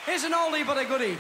Here's an oldie but a goodie.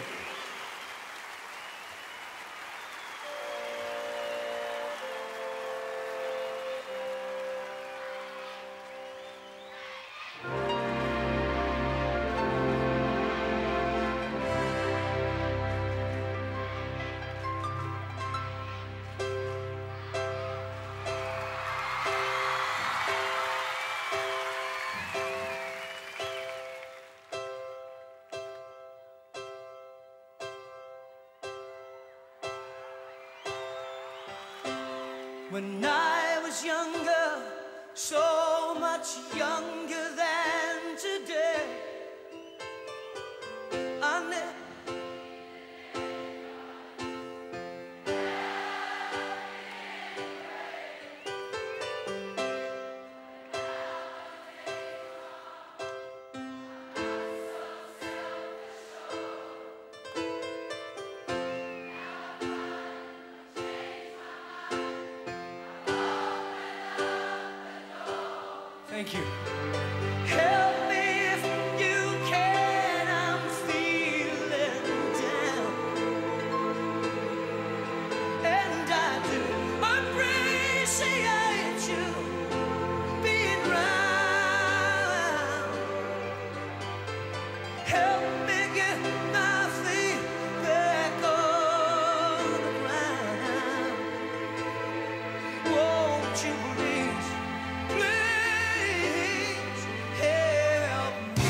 When I was younger, so much younger than today, I never Thank you. help me if you can. I'm feeling down, and I do appreciate you being round. Help me get my feet back on the ground. Won't you please, please help me?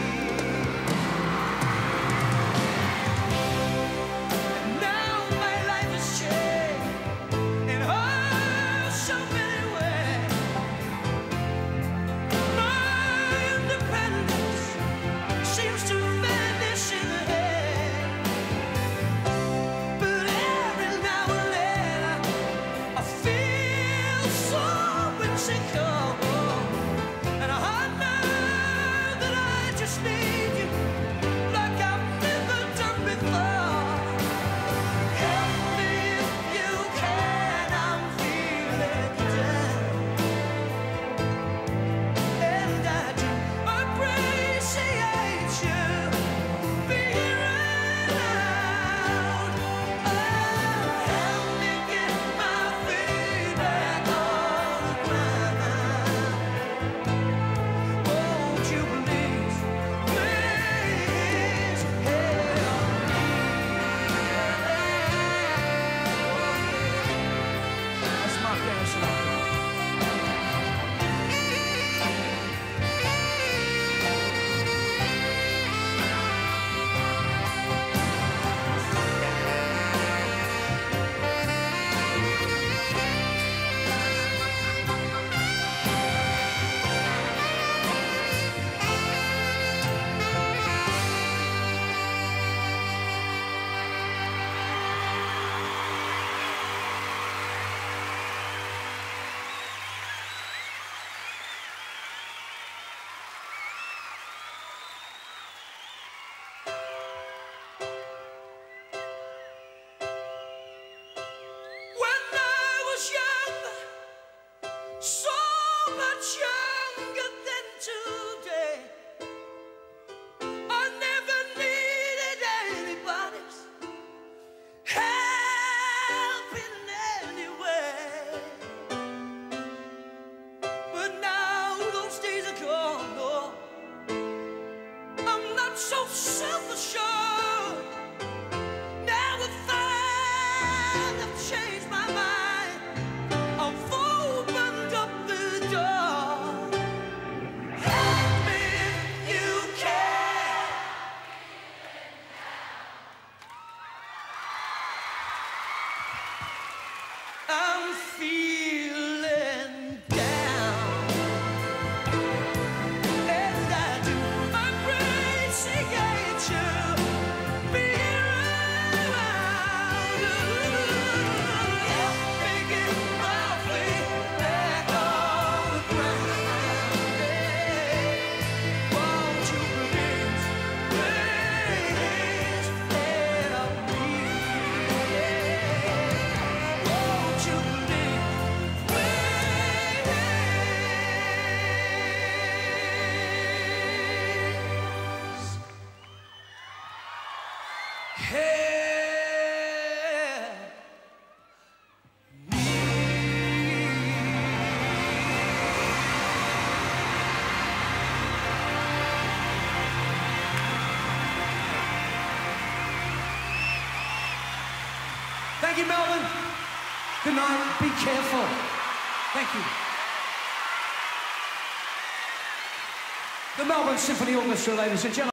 Now my life has changed in oh so many ways. My independence seems to vanish in the air. But every now and then I feel so insecure, and I know that I just need you like I've never done before. Help me if you can. I'm feeling down, and I do appreciate you being around. Oh, help me get my feet back on the ground. Won't you please, please help me? That's Mark Anderson. When I was younger, so much younger than today, I never needed anybody's help in any way. But now those days are gone, no. I'm not so self-assured. Now I find I've changed my mind. I've opened up the door. Help me if you can. I'm feeling down, and I do appreciate you Thank you, Melbourne. Good night. Be careful. Thank you. The Melbourne Symphony Orchestra, ladies and gentlemen.